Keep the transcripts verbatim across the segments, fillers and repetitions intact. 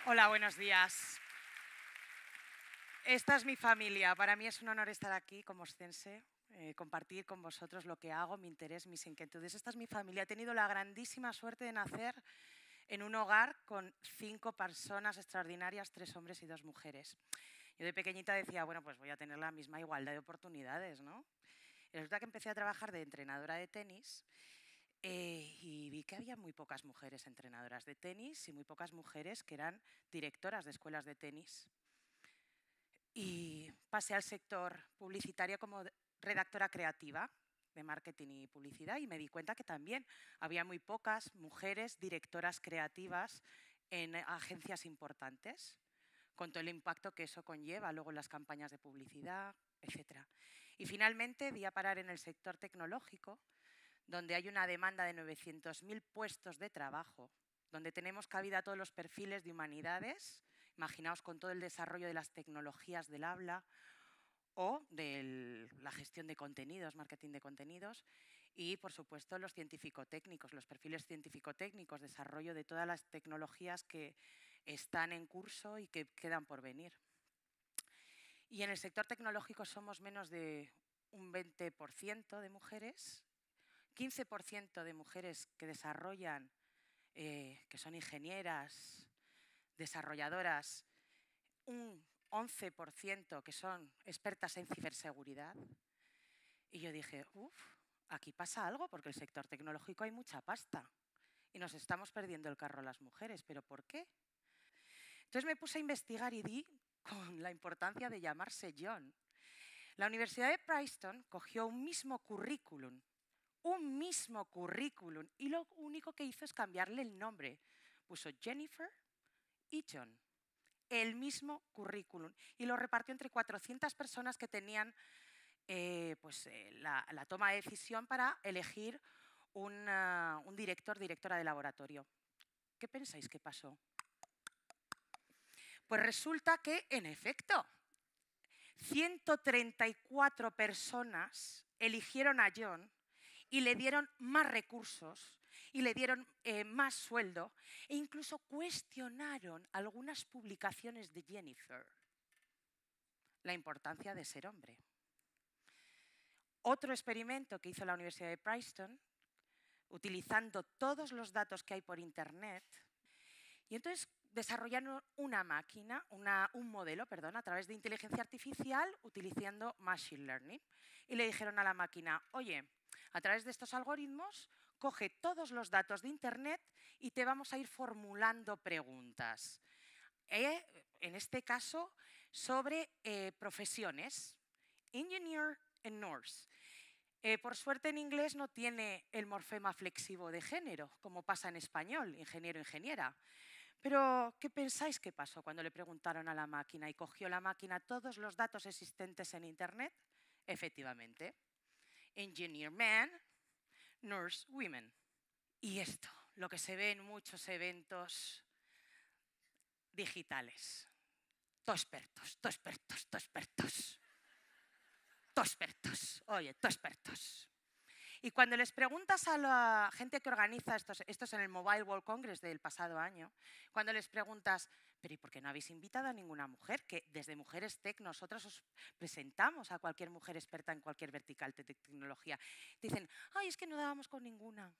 Hola, buenos días. Esta es mi familia. Para mí es un honor estar aquí como oscense, eh, compartir con vosotros lo que hago, mi interés, mis inquietudes. Esta es mi familia. He tenido la grandísima suerte de nacer en un hogar con cinco personas extraordinarias, tres hombres y dos mujeres. Yo de pequeñita decía, bueno, pues voy a tener la misma igualdad de oportunidades, ¿no? Y resulta que empecé a trabajar de entrenadora de tenis eh, y vi que había muy pocas mujeres entrenadoras de tenis y muy pocas mujeres que eran directoras de escuelas de tenis. Y pasé al sector publicitario como redactora creativa de marketing y publicidad y me di cuenta que también había muy pocas mujeres directoras creativas en agencias importantes, con todo el impacto que eso conlleva luego en las campañas de publicidad, etcétera. Y finalmente di a parar en el sector tecnológico, donde hay una demanda de novecientos mil puestos de trabajo, donde tenemos cabida todos los perfiles de humanidades, imaginaos con todo el desarrollo de las tecnologías del habla o de la gestión de contenidos, marketing de contenidos, y por supuesto los científico-técnicos, los perfiles científico-técnicos, desarrollo de todas las tecnologías que están en curso y que quedan por venir. Y en el sector tecnológico somos menos de un veinte por ciento de mujeres, quince por ciento de mujeres que desarrollan, eh, que son ingenieras, desarrolladoras, un once por ciento que son expertas en ciberseguridad. Y yo dije, uff, aquí pasa algo porque el sector tecnológico hay mucha pasta y nos estamos perdiendo el carro las mujeres. ¿Pero por qué? Entonces me puse a investigar y di con la importancia de llamarse John. La Universidad de Princeton cogió un mismo currículum un mismo currículum y lo único que hizo es cambiarle el nombre. Puso Jennifer y John, el mismo currículum, y lo repartió entre cuatrocientas personas que tenían eh, pues, eh, la, la toma de decisión para elegir una, un director, directora de laboratorio. ¿Qué pensáis que pasó? Pues resulta que, en efecto, ciento treinta y cuatro personas eligieron a John y le dieron más recursos y le dieron eh, más sueldo e incluso cuestionaron algunas publicaciones de Jennifer. La importancia de ser hombre. Otro experimento que hizo la Universidad de Princeton, utilizando todos los datos que hay por Internet, y entonces desarrollaron una máquina, una, un modelo, perdón, a través de inteligencia artificial utilizando Machine Learning. Y le dijeron a la máquina, oye, a través de estos algoritmos, coge todos los datos de Internet y te vamos a ir formulando preguntas. Eh, en este caso, sobre eh, profesiones, engineer and nurse. Eh, por suerte en inglés no tiene el morfema flexivo de género, como pasa en español, ingeniero-ingeniera. Pero, ¿qué pensáis que pasó cuando le preguntaron a la máquina y cogió la máquina todos los datos existentes en Internet? Efectivamente, engineer men, nurse women. Y esto, lo que se ve en muchos eventos digitales. Tospertos, tospertos, tospertos. Tospertos, oye, tospertos. Y cuando les preguntas a la gente que organiza estos, estos en el Mobile World Congress del pasado año, cuando les preguntas, pero ¿y por qué no habéis invitado a ninguna mujer? Que desde Mujeres Tech nosotros os presentamos a cualquier mujer experta en cualquier vertical de tecnología. Dicen, ay, es que no dábamos con ninguna.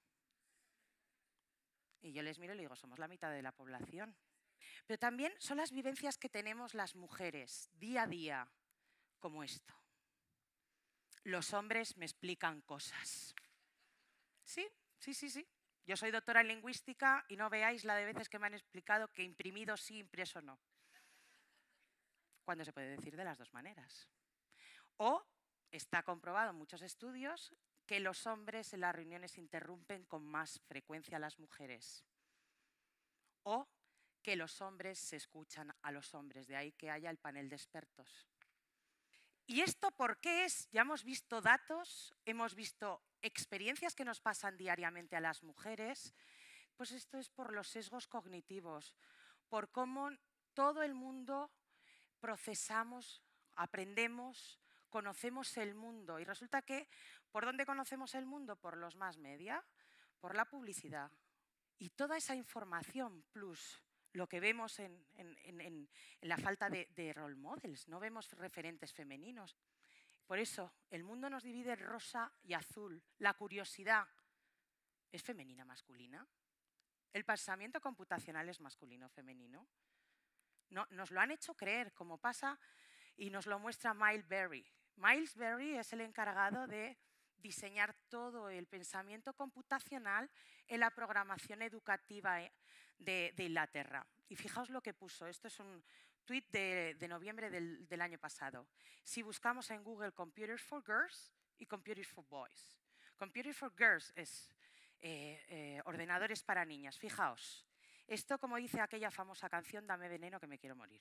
Y yo les miro y les digo, somos la mitad de la población. Pero también son las vivencias que tenemos las mujeres día a día, como esto. Los hombres me explican cosas. Sí, sí, sí, sí. Yo soy doctora en lingüística y no veáis la de veces que me han explicado que imprimido sí, impreso no. Cuando se puede decir de las dos maneras. O está comprobado en muchos estudios que los hombres en las reuniones interrumpen con más frecuencia a las mujeres. O que los hombres se escuchan a los hombres, de ahí que haya el panel de expertos. ¿Y esto por qué es? Ya hemos visto datos, hemos visto experiencias que nos pasan diariamente a las mujeres, pues esto es por los sesgos cognitivos, por cómo todo el mundo procesamos, aprendemos, conocemos el mundo. Y resulta que, ¿por dónde conocemos el mundo? Por los más media, por la publicidad. Y toda esa información plus lo que vemos en, en, en, en la falta de, de role models, no vemos referentes femeninos. Por eso, el mundo nos divide en rosa y azul. La curiosidad es femenina, masculina. El pensamiento computacional es masculino o femenino. No, nos lo han hecho creer, como pasa y nos lo muestra Miles Berry. Miles Berry es el encargado de diseñar todo el pensamiento computacional en la programación educativa de, de Inglaterra. Y fijaos lo que puso, esto es un tuit de, de noviembre del, del año pasado. Si buscamos en Google Computers for Girls y Computers for Boys. Computers for Girls es eh, eh, ordenadores para niñas. Fijaos, esto como dice aquella famosa canción, dame veneno que me quiero morir.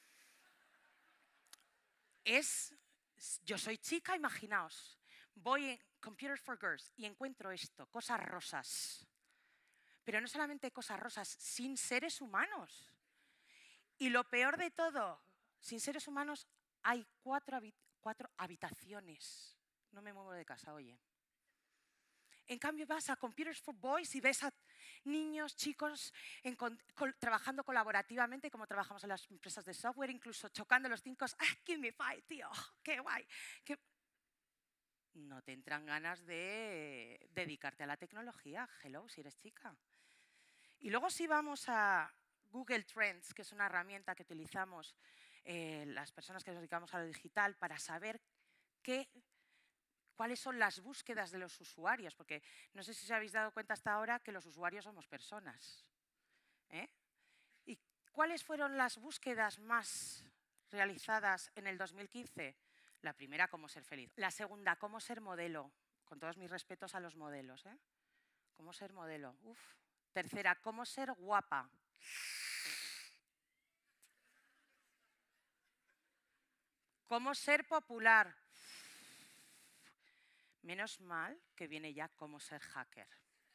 Es, yo soy chica, imaginaos. Voy en Computers for Girls y encuentro esto, cosas rosas. Pero no solamente cosas rosas, sin seres humanos. Y lo peor de todo, sin seres humanos hay cuatro, habit cuatro habitaciones. No me muevo de casa, oye. En cambio vas a Computers for Boys y ves a niños, chicos, en, col, trabajando colaborativamente como trabajamos en las empresas de software, incluso chocando los cinco. ¡Ah, give me five, tío! ¡Qué guay! ¿Qué? No te entran ganas de dedicarte a la tecnología. Hello, si eres chica. Y luego si vamos a Google Trends, que es una herramienta que utilizamos eh, las personas que nos dedicamos a lo digital para saber qué, cuáles son las búsquedas de los usuarios, porque no sé si os habéis dado cuenta hasta ahora que los usuarios somos personas. ¿eh? ¿Y cuáles fueron las búsquedas más realizadas en el dos mil quince? La primera, cómo ser feliz. La segunda, cómo ser modelo. Con todos mis respetos a los modelos. ¿eh? Cómo ser modelo. Uf. Tercera, cómo ser guapa. Cómo ser popular. Menos mal que viene ya cómo ser hacker.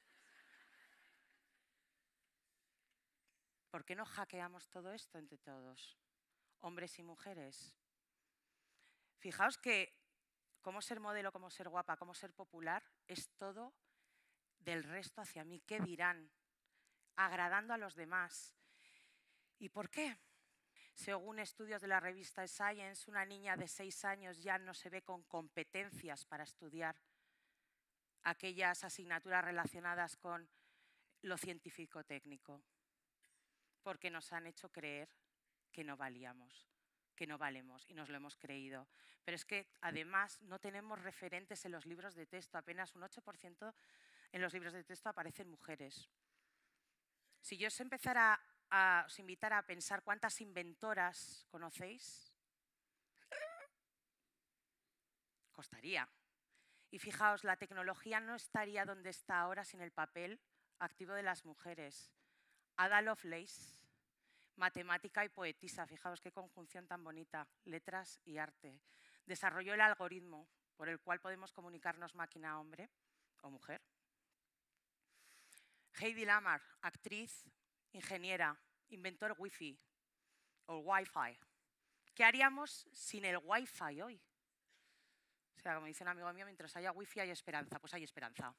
¿Por qué no hackeamos todo esto entre todos? Hombres y mujeres. Fijaos que cómo ser modelo, cómo ser guapa, cómo ser popular es todo del resto hacia mí. ¿Qué dirán? Agradando a los demás. ¿Y por qué? Según estudios de la revista Science, una niña de seis años ya no se ve con competencias para estudiar aquellas asignaturas relacionadas con lo científico-técnico, porque nos han hecho creer que no valíamos, que no valemos, y nos lo hemos creído. Pero es que, además, no tenemos referentes en los libros de texto. Apenas un ocho por ciento en los libros de texto aparecen mujeres. Si yo os empezara a, os invitara a pensar cuántas inventoras conocéis, costaría. Y fijaos, la tecnología no estaría donde está ahora sin el papel activo de las mujeres. Ada Lovelace, matemática y poetisa, fijaos qué conjunción tan bonita, letras y arte. Desarrolló el algoritmo por el cual podemos comunicarnos máquina-hombre o mujer. Heidi Lamar, actriz, ingeniera, inventor wifi o wifi. ¿Qué haríamos sin el wifi hoy? O sea, como dice un amigo mío, mientras haya wifi hay esperanza. Pues hay esperanza.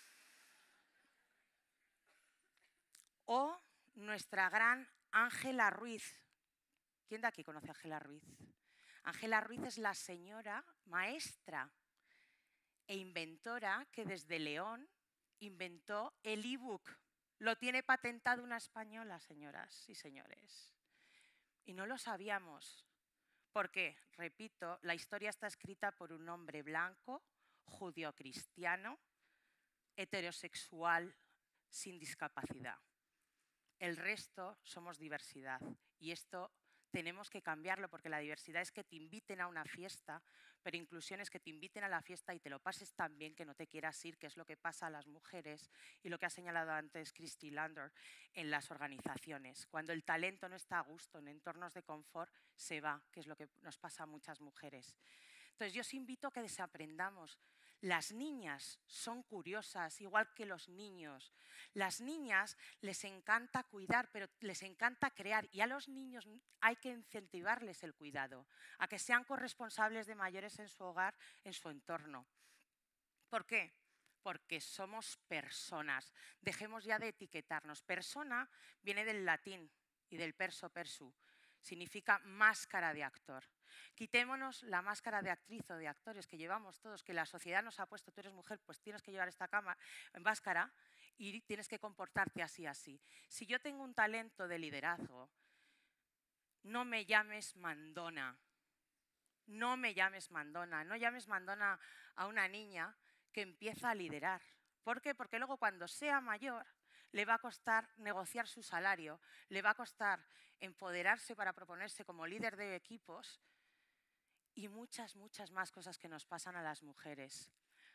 O nuestra gran Ángela Ruiz. ¿Quién de aquí conoce a Ángela Ruiz? Ángela Ruiz es la señora maestra e inventora que desde León inventó el ebook. Lo tiene patentado una española, señoras y señores. Y no lo sabíamos. Porque, repito, la historia está escrita por un hombre blanco, judio-cristiano, heterosexual, sin discapacidad. El resto somos diversidad. Y esto tenemos que cambiarlo, porque la diversidad es que te inviten a una fiesta, pero inclusión es que te inviten a la fiesta y te lo pases tan bien que no te quieras ir, que es lo que pasa a las mujeres y lo que ha señalado antes Christy Lander en las organizaciones. Cuando el talento no está a gusto en entornos de confort, se va, que es lo que nos pasa a muchas mujeres. Entonces yo os invito a que desaprendamos. Las niñas son curiosas, igual que los niños. Las niñas les encanta cuidar, pero les encanta crear. Y a los niños hay que incentivarles el cuidado, a que sean corresponsables de mayores en su hogar, en su entorno. ¿Por qué? Porque somos personas. Dejemos ya de etiquetarnos. Persona viene del latín y del perso persu. Significa máscara de actor. Quitémonos la máscara de actriz o de actores que llevamos todos, que la sociedad nos ha puesto. Tú eres mujer, pues tienes que llevar esta cama, máscara y tienes que comportarte así, así. Si yo tengo un talento de liderazgo, no me llames mandona. No me llames mandona. No llames mandona a una niña que empieza a liderar. ¿Por qué? Porque luego cuando sea mayor le va a costar negociar su salario, le va a costar empoderarse para proponerse como líder de equipos y muchas, muchas más cosas que nos pasan a las mujeres.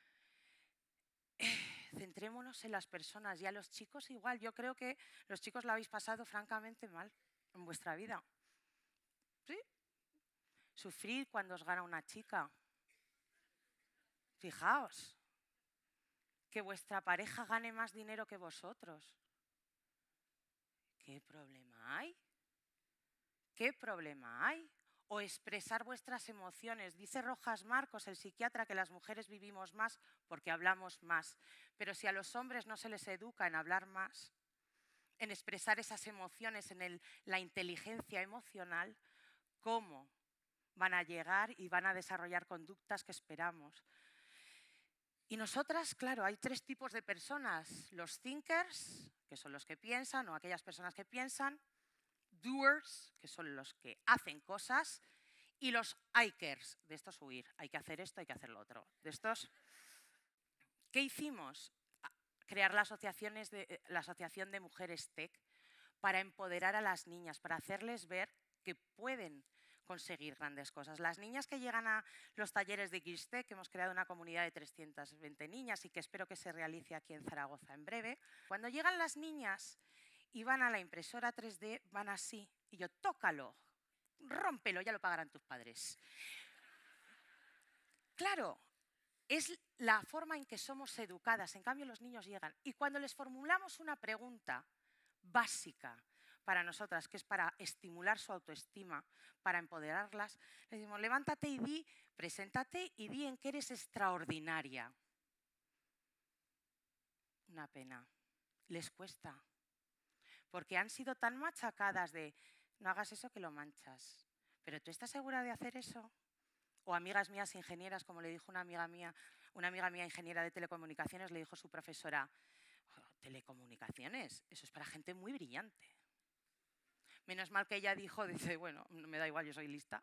Centrémonos en las personas y a los chicos igual. Yo creo que los chicos lo habéis pasado francamente mal en vuestra vida. ¿Sí? Sufrir cuando os gana una chica. Fijaos, que vuestra pareja gane más dinero que vosotros. ¿Qué problema hay? ¿Qué problema hay? O expresar vuestras emociones. Dice Rojas Marcos, el psiquiatra, que las mujeres vivimos más porque hablamos más. Pero si a los hombres no se les educa en hablar más, en expresar esas emociones, en el, la inteligencia emocional, ¿cómo van a llegar y van a desarrollar conductas que esperamos? Y nosotras, claro, hay tres tipos de personas. Los thinkers, que son los que piensan, o aquellas personas que piensan. Doers, que son los que hacen cosas. Y los ikers, de estos huir. Hay que hacer esto, hay que hacer lo otro. De estos, ¿qué hicimos? Crear la, asociaciones de, la Asociación de Mujeres Tech para empoderar a las niñas, para hacerles ver que pueden conseguir grandes cosas. Las niñas que llegan a los talleres de Girls-Tech, que hemos creado una comunidad de trescientas veinte niñas y que espero que se realice aquí en Zaragoza en breve, cuando llegan las niñas y van a la impresora tres D, van así, y yo, tócalo, rómpelo, ya lo pagarán tus padres. Claro, es la forma en que somos educadas, en cambio los niños llegan, y cuando les formulamos una pregunta básica para nosotras, que es para estimular su autoestima, para empoderarlas, les decimos, levántate y di, preséntate y di en que eres extraordinaria. Una pena, les cuesta, porque han sido tan machacadas de, no hagas eso que lo manchas, pero ¿tú estás segura de hacer eso? O amigas mías ingenieras, como le dijo una amiga mía, una amiga mía ingeniera de telecomunicaciones, le dijo su profesora, oh, telecomunicaciones, eso es para gente muy brillante. Menos mal que ella dijo, dice, bueno, me da igual, yo soy lista.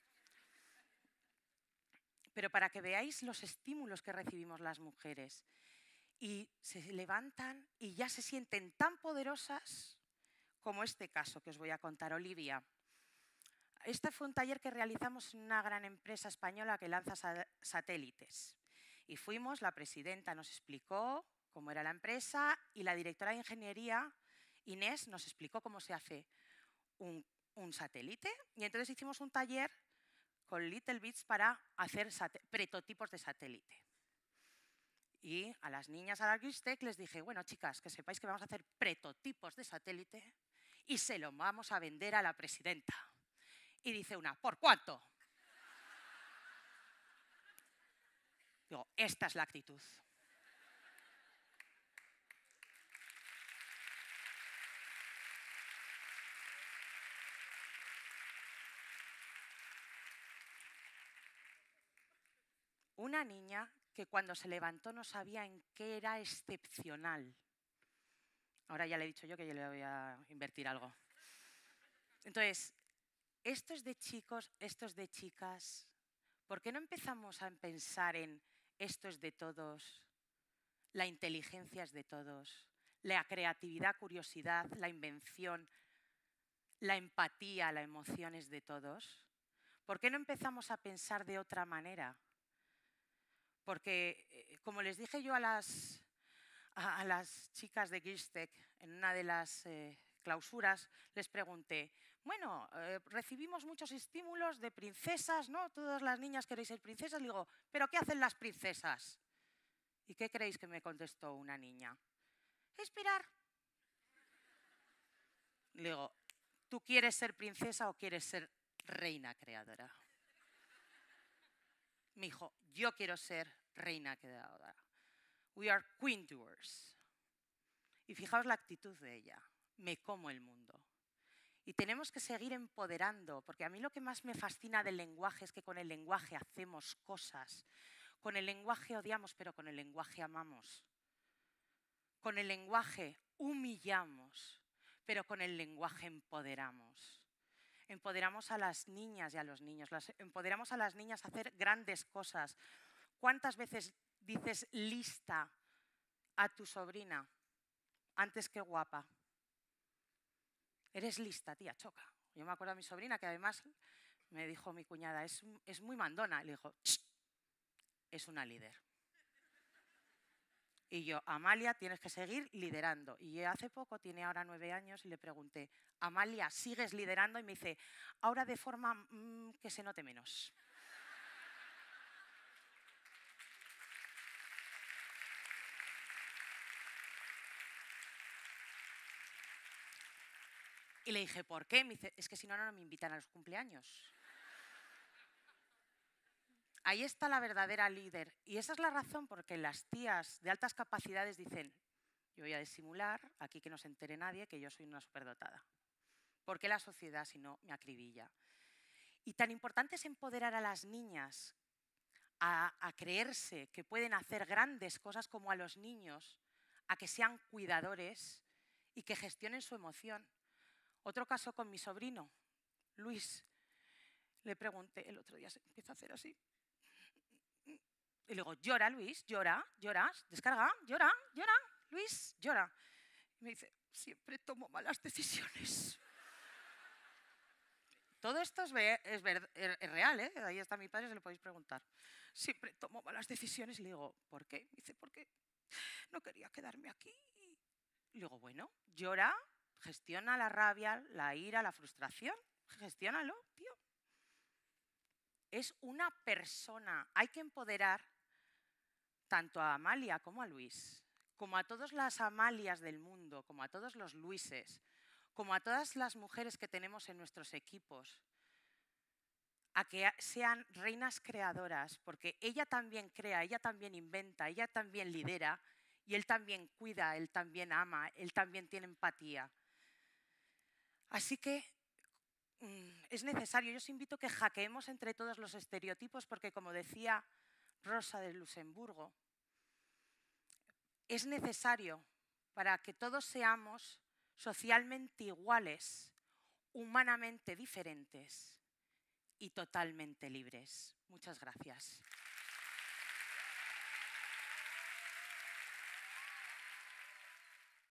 Pero para que veáis los estímulos que recibimos las mujeres y se levantan y ya se sienten tan poderosas como este caso que os voy a contar, Olivia. Este fue un taller que realizamos en una gran empresa española que lanza satélites. Y fuimos, la presidenta nos explicó cómo era la empresa y la directora de ingeniería, Inés, nos explicó cómo se hace un, un satélite. Y entonces hicimos un taller con Little Bits para hacer prototipos de satélite. Y a las niñas a la Girls-Tech les dije, bueno, chicas, que sepáis que vamos a hacer prototipos de satélite y se lo vamos a vender a la presidenta. Y dice una, ¿por cuánto? Digo, esta es la actitud. Una niña que cuando se levantó no sabía en qué era excepcional. Ahora ya le he dicho yo que yo le voy a invertir algo. Entonces, esto es de chicos, esto es de chicas. ¿Por qué no empezamos a pensar en esto es de todos, la inteligencia es de todos, la creatividad, curiosidad, la invención, la empatía, la emoción es de todos? ¿Por qué no empezamos a pensar de otra manera? Porque, como les dije yo a las, a, a las chicas de Girls-Tech en una de las eh, clausuras, les pregunté, bueno, eh, recibimos muchos estímulos de princesas, ¿no? Todas las niñas queréis ser princesas. Le digo, ¿pero qué hacen las princesas? ¿Y qué creéis que me contestó una niña? Esperar. Le digo, ¿tú quieres ser princesa o quieres ser reina creadora? Me dijo, yo quiero ser reina creadora. We are queen doers. Y fijaos la actitud de ella. Me como el mundo. Y tenemos que seguir empoderando, porque a mí lo que más me fascina del lenguaje es que con el lenguaje hacemos cosas. Con el lenguaje odiamos, pero con el lenguaje amamos. Con el lenguaje humillamos, pero con el lenguaje empoderamos. Empoderamos a las niñas y a los niños, las, empoderamos a las niñas a hacer grandes cosas. ¿Cuántas veces dices lista a tu sobrina antes que guapa? Eres lista, tía, choca. Yo me acuerdo a mi sobrina que además me dijo mi cuñada, es, es muy mandona. Le dijo, es una líder. Y yo, Amalia, tienes que seguir liderando. Y hace poco, tiene ahora nueve años, y le pregunté, Amalia, ¿sigues liderando? Y me dice, ahora de forma mmm, que se note menos. Y le dije, ¿por qué? Me dice, es que si no, no me invitan a los cumpleaños. Ahí está la verdadera líder. Y esa es la razón por que las tías de altas capacidades dicen, yo voy a disimular, aquí que no se entere nadie, que yo soy una superdotada. ¿Por qué la sociedad, si no, me acribilla? Y tan importante es empoderar a las niñas a, a creerse que pueden hacer grandes cosas, como a los niños, a que sean cuidadores y que gestionen su emoción. Otro caso con mi sobrino, Luis. Le pregunté, el otro día se empieza a hacer así. Y le digo, llora, Luis, llora, lloras, descarga, llora, llora, Luis, llora. Y me dice, siempre tomo malas decisiones. Todo esto es, es, es real, ¿eh? Ahí está mi padre, se lo podéis preguntar. Siempre tomo malas decisiones. Y le digo, ¿por qué? Me dice, porque no quería quedarme aquí. Y le digo, bueno, llora, gestiona la rabia, la ira, la frustración. Gestiónalo, tío. Es una persona. Hay que empoderar tanto a Amalia como a Luis, como a todas las Amalias del mundo, como a todos los Luises, como a todas las mujeres que tenemos en nuestros equipos, a que sean reinas creadoras, porque ella también crea, ella también inventa, ella también lidera, y él también cuida, él también ama, él también tiene empatía. Así que mmm, es necesario, yo os invito a que hackeemos entre todos los estereotipos, porque como decía Rosa de Luxemburgo, es necesario para que todos seamos socialmente iguales, humanamente diferentes y totalmente libres. Muchas gracias.